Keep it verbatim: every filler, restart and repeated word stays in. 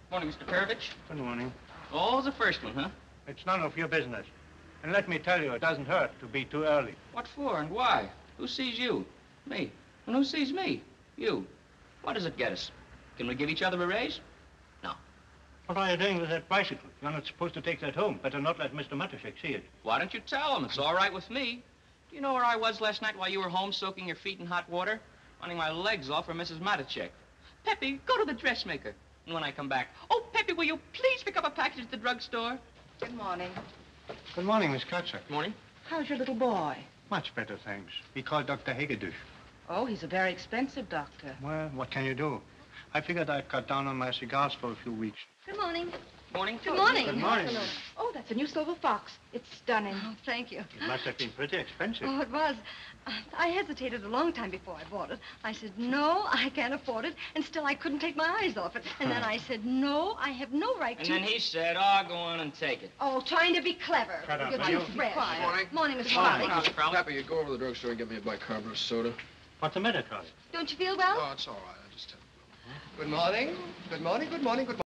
Morning, Mister Perovich. Good morning. Oh, the first one, huh? It's none of your business. And let me tell you, it doesn't hurt to be too early. What for and why? Who sees you? Me. And who sees me? You. What does it get us? Can we give each other a raise? No. What are you doing with that bicycle? You're not supposed to take that home. Better not let Mister Matuschek see it. Why don't you tell him? It's all right with me. Do you know where I was last night while you were home soaking your feet in hot water? Running my legs off for Missus Matuschek. Peppy, go to the dressmaker. And when I come back, oh, Peppy, will you please pick up a package at the drugstore? Good morning. Good morning, Miss Klara. Morning. How's your little boy? Much better, thanks. He called Doctor Hagedorn. Oh, he's a very expensive doctor. Well, what can you do? I figured I'd cut down on my cigars for a few weeks. Good morning. Morning. Good morning. Good morning. Oh, that's a new silver fox. It's stunning. Oh, thank you. It must have been pretty expensive. Oh, it was. Uh, I hesitated a long time before I bought it. I said, no, I can't afford it. And still I couldn't take my eyes off it. And then I said, no, I have no right And to... then he said, oh, go on and take it. Oh, trying to be clever. Shut up, You're will too you? fresh. Quiet. Morning. Morning, Mister Morning. Kralik. Mister Kralik. Peppy, you go over to the drugstore and get me a bicarbonate soda. What's the matter, Charlie? Don't you feel well? Oh, it's all right. I just have... Good morning. Good morning, good morning, good morning.